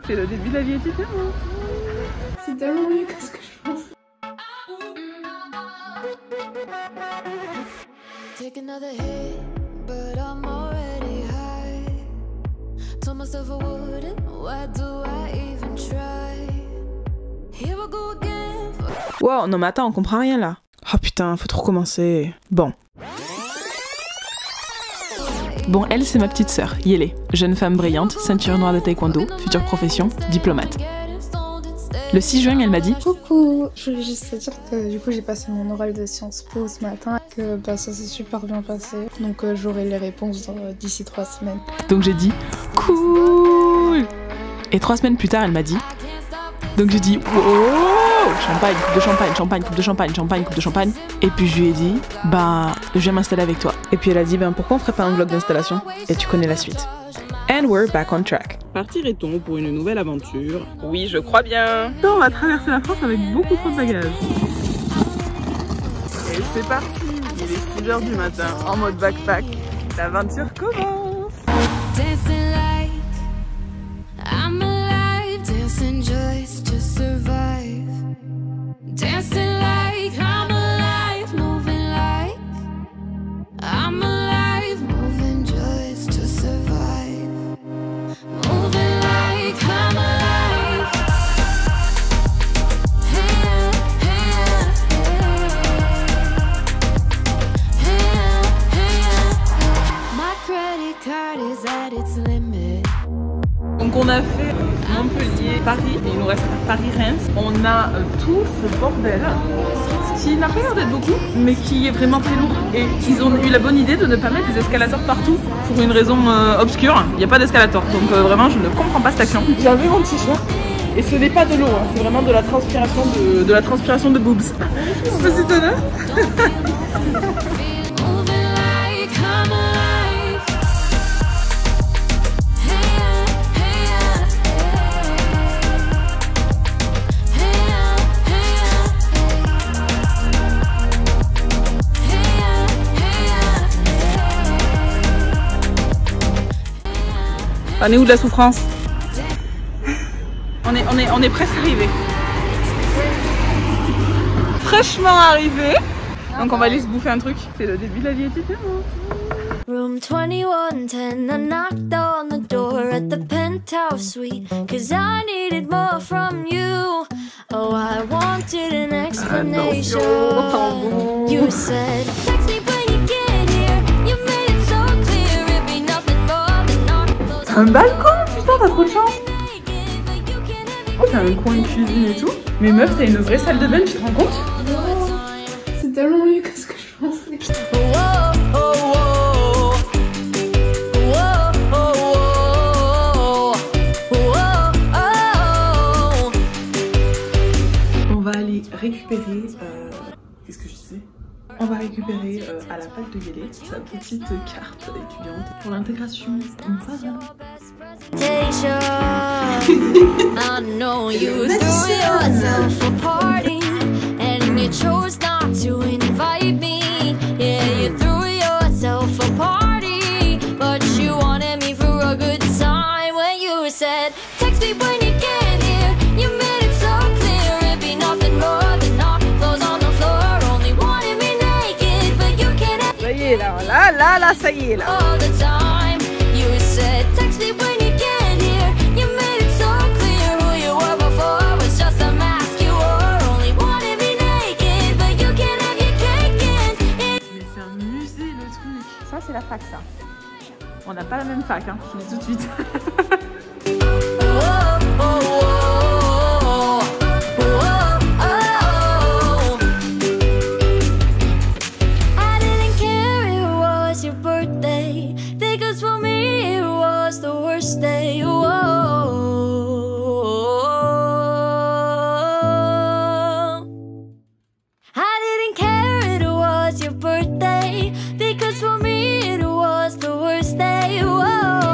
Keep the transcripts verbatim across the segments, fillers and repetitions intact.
C'est le début de la vie étudiante. C'est tellement mieux que ce que je pense. Take another hit, but I'm already high. Told myself I wouldn't, why do I even try? Here we go again. Wow, non mais attends, on comprend rien là. Oh putain, faut trop recommencer. Bon. Bon, elle, c'est ma petite sœur, Yélé. Jeune femme brillante, ceinture noire de taekwondo, future profession, diplomate. Le six juin, elle m'a dit « Coucou, je voulais juste te dire que du coup j'ai passé mon oral de Sciences Po ce matin, que bah, ça s'est super bien passé, donc euh, j'aurai les réponses euh, d'ici trois semaines. » Donc j'ai dit « Cool !» Et trois semaines plus tard, elle m'a dit « Donc j'ai dit « Wow !» Champagne, coupe de champagne, champagne, coupe de champagne, champagne, coupe de champagne. Et puis je lui ai dit « Bah, je viens m'installer avec toi. » Et puis elle a dit « Ben pourquoi on ferait pas un vlog d'installation ?» Et tu connais la suite. And we're back on track. Partirait-on pour une nouvelle aventure? Oui, je crois bien. On va traverser la France avec beaucoup trop de bagages. Et c'est parti. Il est six heures du matin, en mode backpack. L'aventure commence. Dancing like I'm alive, dancing just to survive. Dancing like I'm alive, moving like I'm alive, moving just to survive. Moving like I'm alive. Hey, hey, hey, hey, hey. My credit card is at its limit. Donc on a fait Montpellier, Paris, et il nous reste Paris-Reims. On a euh, tout ce bordel, ce qui n'a pas l'air d'être beaucoup, mais qui est vraiment très lourd. Et ils ont eu la bonne idée de ne pas mettre des escalators partout, pour une raison euh, obscure. Il n'y a pas d'escalator, donc euh, vraiment je ne comprends pas cette action. J'ai enlevé mon t-shirt, et ce n'est pas de l'eau, hein, c'est vraiment de la transpiration de, de la transpiration de boobs. C'est étonnant. On est où de la souffrance? On est, on est, on est presque arrivé. Fraîchement arrivé. Donc on va aller se bouffer un truc. C'est le début de la vie étudiante. Room twenty-one ten, I knocked on the door at the penthouse suite, cause I needed more from you. Oh, I wanted an explanation. You said, text me when you get here. You made it so clear, it'd be nothing more than not those. Un balcon, putain, t'as trop de chance. Oh, t'as un coin de cuisine et tout. Mais meuf, t'as une vraie salle de bain, tu te rends compte? Oh, c'est tellement mieux que ce que je pensais. On va aller récupérer, euh, qu'est-ce que je disais? On va récupérer euh, à la fac de Yélé sa petite carte étudiante pour l'intégration. I know you threw yourself a party and you chose not to invite me. Yeah, you threw yourself a party, but you wanted me for a good time. When you said, text me when you get here, you made it so clear it'd be nothing more than our clothes on the floor. Only wanted me naked, but you can't have. Ça y est là, là, là, là, ça y est là. All the time, you said, text me when you get here. You made it so clear who you were before was just a mask you wore. Only wanted me naked, but you can't have your cake and it. Mais c'est un musée le truc. Ça c'est la fac ça. On n'a pas la même fac, hein, je le dis tout de suite. Whoa, whoa, whoa, whoa, oh. I didn't care it was your birthday, because for me it was the worst day. Whoa. I didn't care it was your birthday, because for me it was the worst day. Whoa.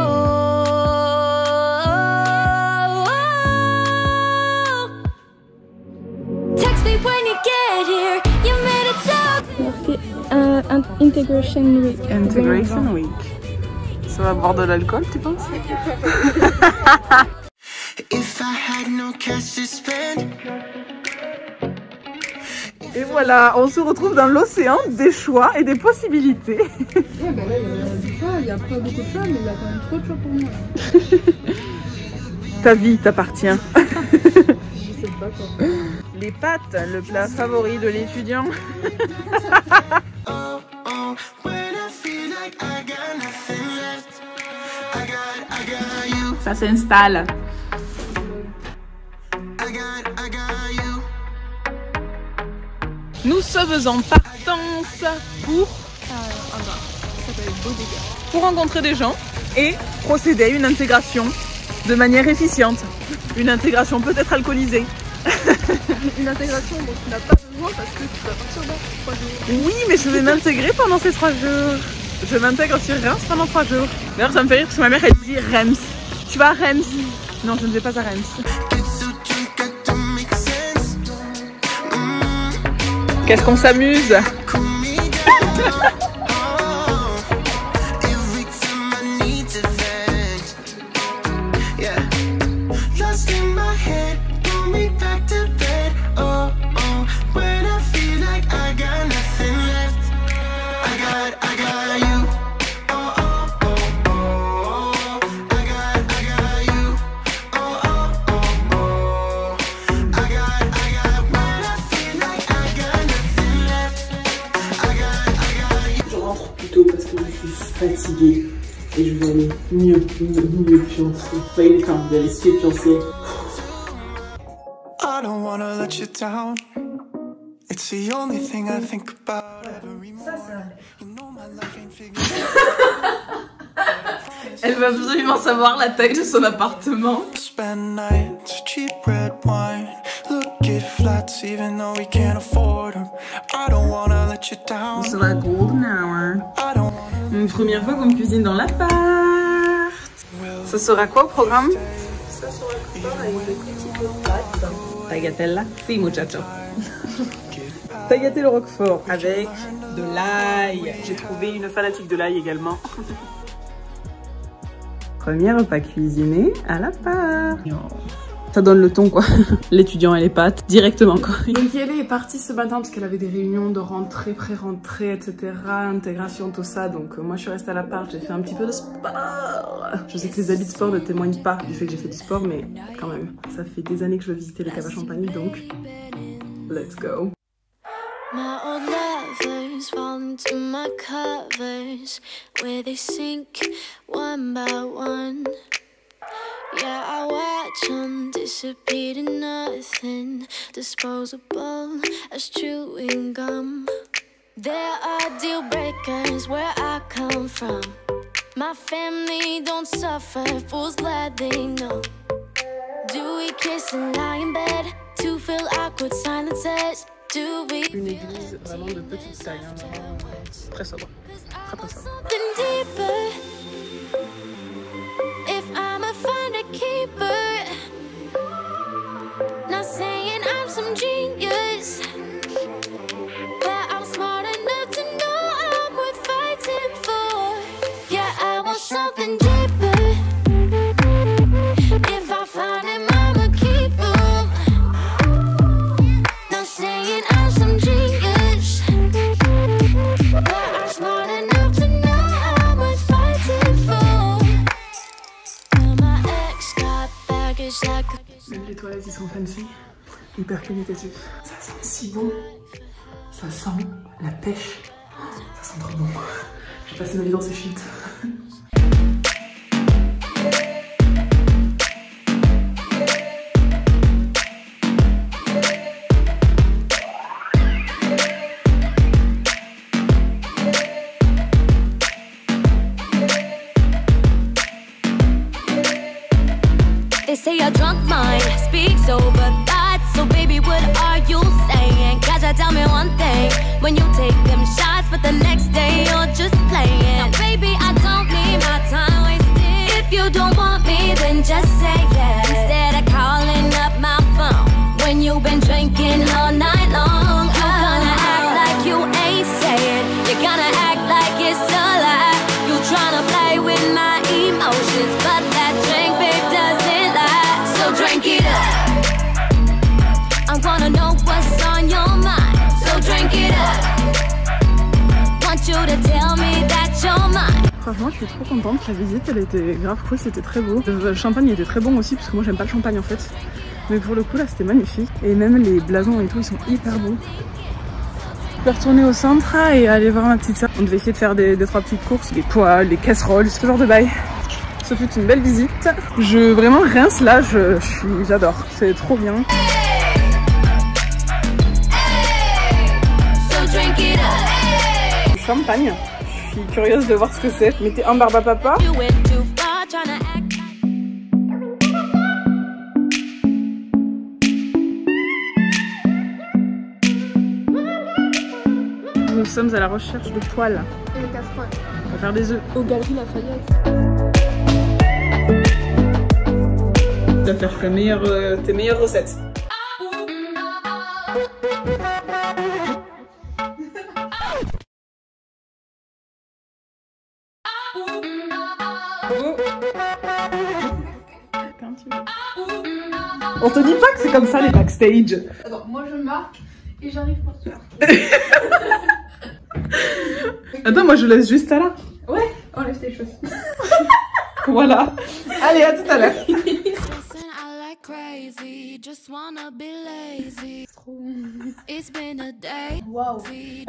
Text me when you get here. You made it so. Uh, Integration Week. Integration Week. Ça va boire de l'alcool, tu penses? Et voilà, on se retrouve dans l'océan des choix et des possibilités. Ouais, bah là, il n'y a, a pas beaucoup de choix, mais il y a quand même trop de choix pour moi. Ta vie t'appartient. Je sais pas quoi. Les pâtes, le plat favori de l'étudiant. Ça s'installe. Nous sommes en partance pour, pour rencontrer des gens et procéder à une intégration de manière efficiente. Une intégration peut-être alcoolisée. Une intégration dont tu n'as pas besoin parce que tu vas partir dans trois jours. Oui, mais je vais m'intégrer pendant ces trois jours. Je m'intègre sur Reims pendant trois jours. D'ailleurs, ça me fait rire parce que ma mère elle dit Reims. Tu vas à Reims? Non, je ne vais pas à Reims. Qu'est-ce qu'on s'amuse? Fatiguée et je veux aller mieux, mieux, mieux pioncer. Enfin, il est temps d'aller skier pioncer. I don't wanna let you down. It's the only thing I think about every morning. You know my life ain't figured out. Elle veut absolument savoir la taille de son appartement. Spend nights, cheap red wine. Look at flats even though we can't afford them. I don't wanna let you down. C'est la golden hour. I don't Une première fois qu'on cuisine dans l'appart. Ça sera quoi au programme? Ça sera quoi avec des petites pâtes. Tagliatella? Si, muchacho. Tagliatelle au roquefort avec de l'ail. J'ai trouvé une fanatique de l'ail également. Premier repas cuisiné à l'appart. Ça donne le ton quoi. L'étudiant et les pâtes directement quoi. Donc Yélé est partie ce matin parce qu'elle avait des réunions de rentrée, pré-rentrée, et cetera. Intégration, tout ça. Donc euh, moi je suis restée à l'appart, j'ai fait un petit peu de sport. Je sais que les habits de sport ne témoignent pas du fait que j'ai fait du sport, mais quand même, ça fait des années que je veux visiter les caves à Champagne, donc let's go. My old lovers fall into my covers where they sink one by one. Yeah, I watch them disappear to nothing, disposable as chewing gum. There are deal breakers where I come from. My family don't suffer, fools glad they know. Do we kiss and lie in bed to fill awkward silences? Do we Une église vraiment de petite taille, hein, vraiment très sobre, très très sobre. something deeper? If I'm a find a keeper, not saying I'm some genius, but I'm smart enough to know I'm worth fighting for. Yeah, I want something deeper. If I find him, I'ma keep him. Not saying I'm some genius, but I'm smart enough to know I'm worth fighting for. Well, my ex got baggage like a Même les toilettes ils sont fancy, hyper qualitatifs. Ça sent si bon, ça sent la pêche, ça sent trop bon. J'ai passé ma vie dans ces shit. They say a drunk mind speaks over thoughts. So baby, what are you saying? Gotta tell me one thing. When you take them shots, but the next day you're just playing. Now baby, I don't need my time wasted. If you don't want me, then just say yes, instead of calling up my phone when you've been drinking all night long. You're gonna act like you ain't saying. You're gonna act like it's a lie. You tryna play with my emotions, but that drink, babe, doesn't lie. So up. I wanna know what's on your mind, so drink it up. Want you to tell me that you're mine. Franchement, je suis trop contente. La visite, elle était grave cool, c'était très beau. Le champagne était très bon aussi, parce que moi j'aime pas le champagne en fait. Mais pour le coup, là, c'était magnifique. Et même les blasons et tout, ils sont hyper beaux. Je peux retourner au centre et aller voir ma petite soeur. On devait essayer de faire des, des trois petites courses, des poêles, des casseroles, ce genre de bail. Ce fut une belle visite. Je vraiment Reims là, je, je suis, j'adore. C'est trop bien. Champagne. Je suis curieuse de voir ce que c'est. Mettez un barbe à papa. Nous sommes à la recherche de poêles. Et les casseroles. On va faire des œufs. Aux Galeries Lafayette. Tu vas faire tes meilleures, euh, tes meilleures recettes. On te dit pas que c'est comme ça les backstage. Attends, moi je marque et j'arrive pour te marquer. Attends, moi je laisse juste à là. Ouais, enlève tes choses. Voilà. Allez, à tout à l'heure. Waouh.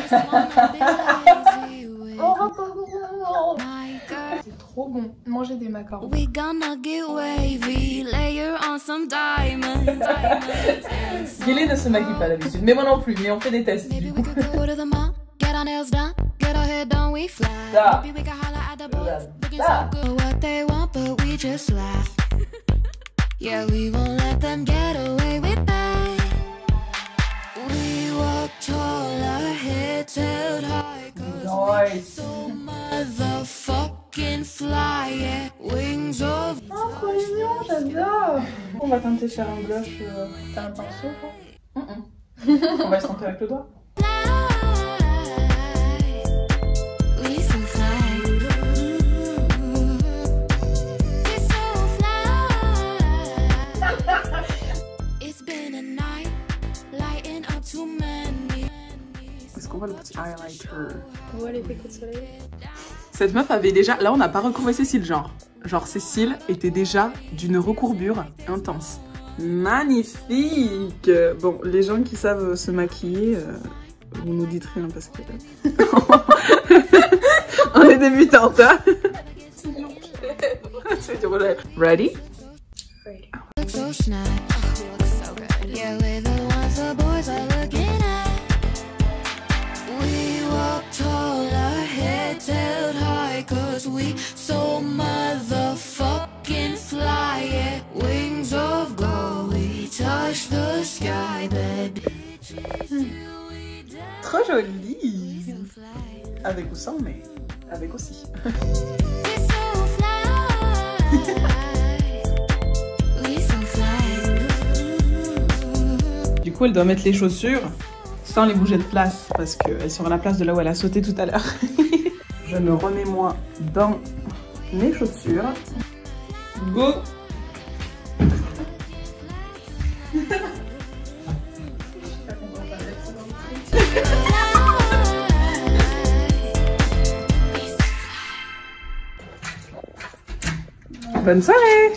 C'est trop bon. Manger des macarons. We gonna get wavy, layer on some diamonds. Guélé ne se maquille pas d'habitude, mais moi non plus, mais on fait des tests. Maybe we could go to the mall, get our nails done, get our hair done, we fly. Da. Maybe we can holler at the boys, looking Da. so good. What they want, but we just laugh. Yeah, we won't let them get away with that. We walk tall, our heads held high, 'cause Nice. so motherfucking fly, yeah, wings of. Oh, trop mignon, j'adore. On va tenter de faire un blush. Euh... T'as un pinceau, quoi? Mm -mm. On va se tenter avec le doigt. We so fly. We so fly. It's been a night, lighting up too many. Est-ce qu'on voit le petit highlighter? On voit l'effet coup de soleil. Cette meuf avait déjà... Là, on n'a pas recourbé ses cils, genre. Genre, ses cils étaient déjà d'une recourbure intense. Magnifique! Bon, les gens qui savent se maquiller, euh, vous nous dites rien parce que... on est débutantes, hein? C'est du relais. Ready? Ready. Look so snap. Looks so good. Yeah, we're the ones the boys are looking at. We walk tall, our heads held high, 'cause we so motherfucking fly, yeah, wings of gold, we touch the sky, baby. Trop joli! Avec ou sans, mais avec aussi. We so fly. We so fly. Du coup, elle doit mettre les chaussures sans les bouger de place parce qu'elles sont à la place de là où elle a sauté tout à l'heure. Je me remets moi dans mes chaussures. Go! Bonne soirée!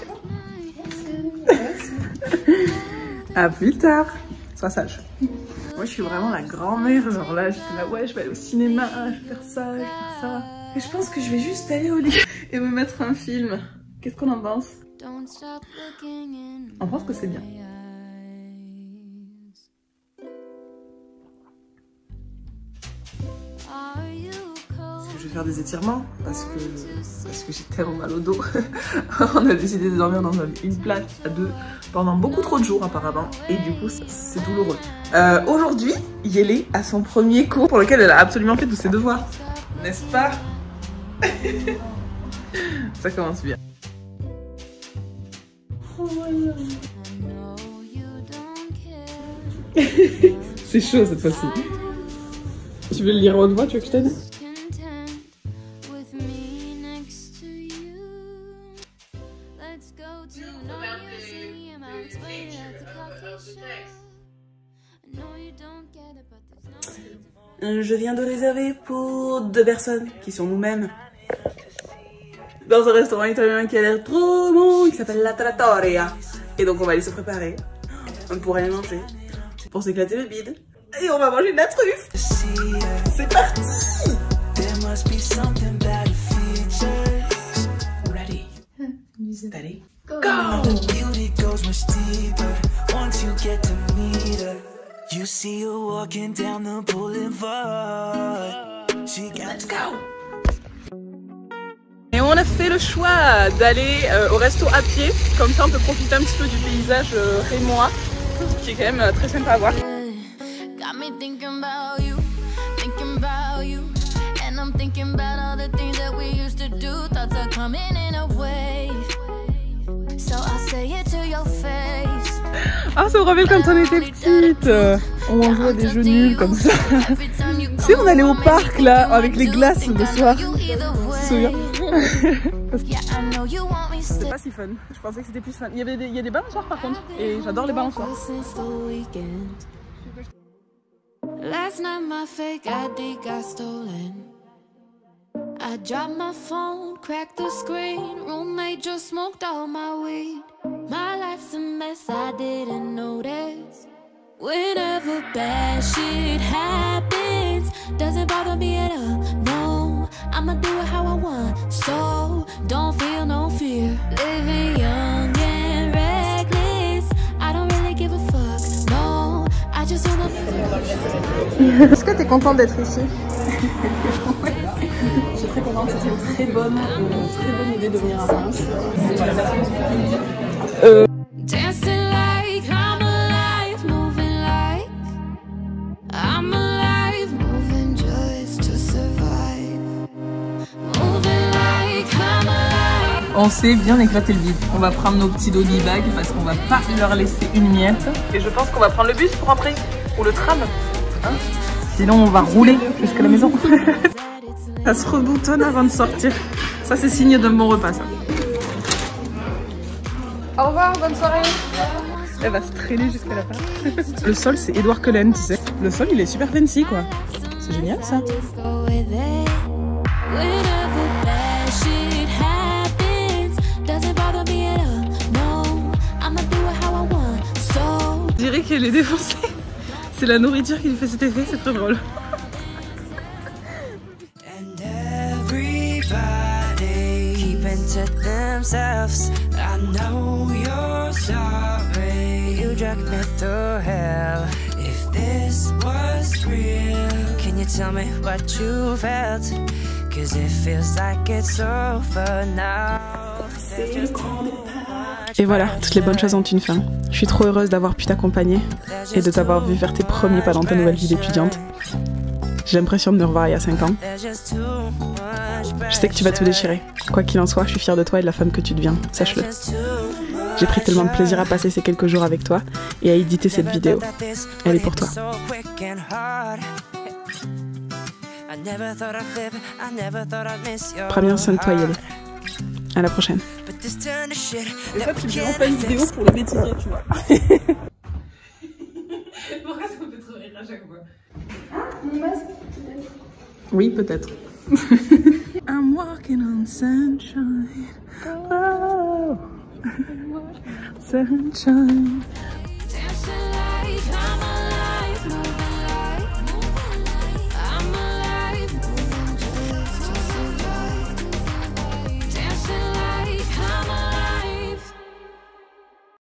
À plus tard! Sois sage. Moi je suis vraiment la grand-mère, genre là j'étais là ouais je vais aller au cinéma, je vais faire ça, je vais faire ça. Et je pense que je vais juste aller au lit et me mettre un film. Qu'est-ce qu'on en pense? On pense que c'est bien. Je vais faire des étirements parce que, parce que j'ai tellement mal au dos. On a décidé de dormir dans une place à deux pendant beaucoup trop de jours apparemment et du coup c'est douloureux. Euh, Aujourd'hui, Yélé a son premier cours pour lequel elle a absolument fait tous ses devoirs. N'est-ce pas? Ça commence bien. C'est chaud cette fois-ci. Tu veux le lire à haute voix, tu veux que je t'aide? I'll explain it at the coffee shop. I know you don't get it, but there's no need to. Je viens de réserver pour deux personnes qui sont nous-mêmes dans un restaurant italien qui a l'air trop bon, qui s'appelle La Trattoria. Et donc on va aller se préparer pour aller manger, pour s'éclater le bide. Et on va manger de la truffe. C'est parti. Ready, steady, go. You see her walking down the boulevard. Let's go. Et on a fait le choix d'aller euh, au resto à pied, comme ça on peut profiter un petit peu du paysage euh, rémois, qui est quand même euh, très sympa à voir. Got me thinking about you, thinking about you, and I'm thinking about all the things that we used to do. Thoughts are coming in a wave, so I'll say it to your face. Ah, ça me rappelle quand on était petite, on jouait des jeux nuls comme ça. Tu sais, on allait au parc là avec les glaces le soir. Tu te souviens? C'est pas si fun, je pensais que c'était plus fun. Il y avait des, il y a des balançoires par contre, et j'adore les balançoires. Last night my fake I D got stolen. I dropped my phone, cracked the screen. Roommate just smoked all my weed. My life's a mess, I didn't notice. Whenever bad shit happens, doesn't bother me at all. No, I'ma do it how I want. So don't feel no fear. Living young and reckless, I don't really give a fuck. No, I just wanna. Est-ce que t'es contente d'être ici? Je suis très contente, c'était une très bonne, une très bonne idée de venir à Reims. Euh... Dancing like I'm alive, moving like I'm alive, moving just to survive. Moving like I'm alive. On s'est bien éclaté le bide. On va prendre nos petits doggy bags parce qu'on va pas leur laisser une miette. Et je pense qu'on va prendre le bus pour rentrer. Ou le tram. Hein, sinon on va rouler jusqu'à la maison. Ça se reboutonne avant de sortir. Ça c'est signe d'un bon repas ça. Au revoir, bonne soirée. Elle va se traîner jusqu'à la fin. Le sol c'est Edouard Cullen, tu sais. Le sol il est super fancy quoi. C'est génial ça. Je dirais qu'elle est défoncée. C'est la nourriture qui lui fait cet effet, c'est très drôle. To themselves, I know you're sorry. You dragged me through hell. If this was real, can you tell me what you felt? Cause it feels like it's over now. Et voilà, toutes les bonnes choses ont une fin. Je suis trop heureuse d'avoir pu t'accompagner et de t'avoir vu faire tes premiers pas dans ta nouvelle vie d'étudiante. J'ai l'impression de me revoir il y a cinq ans. Je sais que tu vas tout déchirer. Quoi qu'il en soit, je suis fière de toi et de la femme que tu deviens, sache-le. J'ai pris tellement de plaisir à passer ces quelques jours avec toi et à éditer cette vidéo. Elle est pour toi. Prends bien soin de toi, Yelé. À la prochaine. Et ça, c'est vraiment pas une vidéo pour le bêtisier, tu vois. Pourquoi ça me fait trop rire à chaque fois? Mon masque, Oui, peut-être. I'm walking on sunshine. Oh, sunshine.